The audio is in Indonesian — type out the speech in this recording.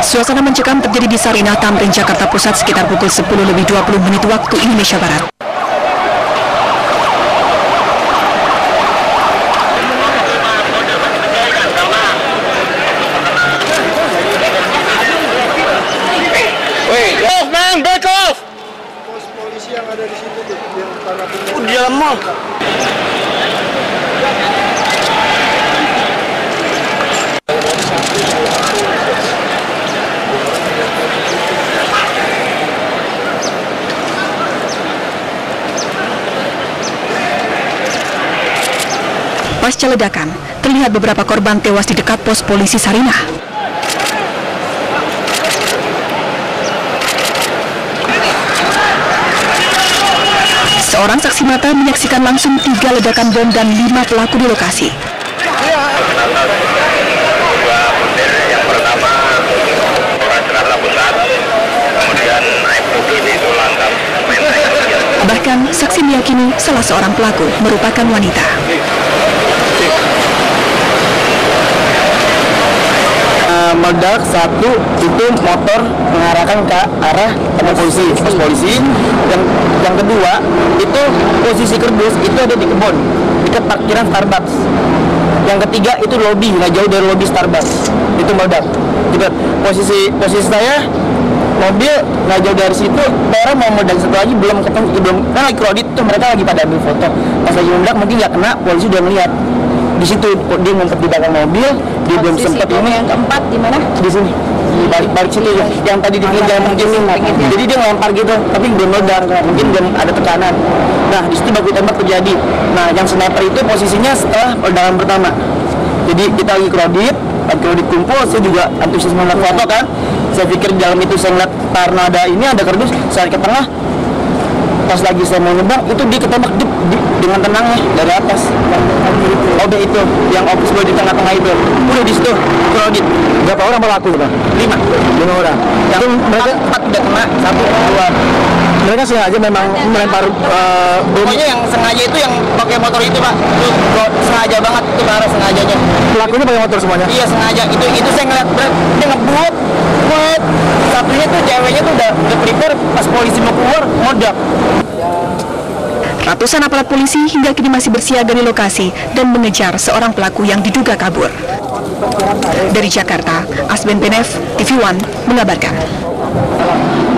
Suasana mencekam terjadi di Sarinah, Tamrin, Jakarta Pusat sekitar pukul 10:20 waktu Indonesia Barat. Back off! Pos polisi yang ada di situ tuh, di dalam mall. Pasca ledakan, terlihat beberapa korban tewas di dekat pos polisi Sarinah. Seorang saksi mata menyaksikan langsung 3 ledakan bom dan 5 pelaku di lokasi. Yang pertama orang Jakarta Pusat, kemudian naik mobil itu lantas menteng. Bahkan saksi meyakini salah seorang pelaku merupakan wanita. Meledak satu itu motor mengarahkan ke arah pos polisi. Yang kedua itu posisi kerdus itu ada di kebun dekat parkiran Starbucks. Yang ketiga itu lobi, nggak jauh dari lobi Starbucks itu meledak. Juga posisi saya mobil nggak jauh dari situ, orang mau meledak satu lagi belum ketemu, kan lagi kredit tuh, mereka lagi pada ambil foto. Pas lagi meledak mungkin nggak kena, polisi udah melihat. Di situ dia ngumpet di belakang mobil, dia belum sempat ini. Yang keempat di mana? Di sini, di balik sini ya. Yang tadi di pinggir jalan mungkin. Jadi dia ngelempar gitu, tapi belum meledak, mungkin belum ada tekanan. Nah di situ baku tembak terjadi. Nah yang sniper itu posisinya setelah ledakan pertama. Jadi kita lagi kredit kumpul, saya juga antusias melihat foto kan. Saya pikir di dalam itu saya ngeliat karena ada kardus, saya ke tengah. Pas lagi saya mau ngebang, itu dia ketembak dengan tenangnya dari atas. Udah itu, yang office boy di tengah-tengah itu. Udah di situ, kredit. Berapa orang pelaku, Bang? 5 orang. Yang mereka 4 udah kena, 1 keluar. Mereka sengaja memang melempar Pokoknya yang sengaja itu yang pakai motor itu, Pak. Itu sengaja banget, itu barang sengajanya. Pelakunya pakai motor semuanya? Iya sengaja, itu saya ngeliat dia ngebut. Satunya tuh ceweknya tuh udah prepare, pas polisi mau keluar, meledak. Ratusan aparat polisi hingga kini masih bersiaga di lokasi dan mengejar seorang pelaku yang diduga kabur. Dari Jakarta, Asben Benef, TV One mengabarkan.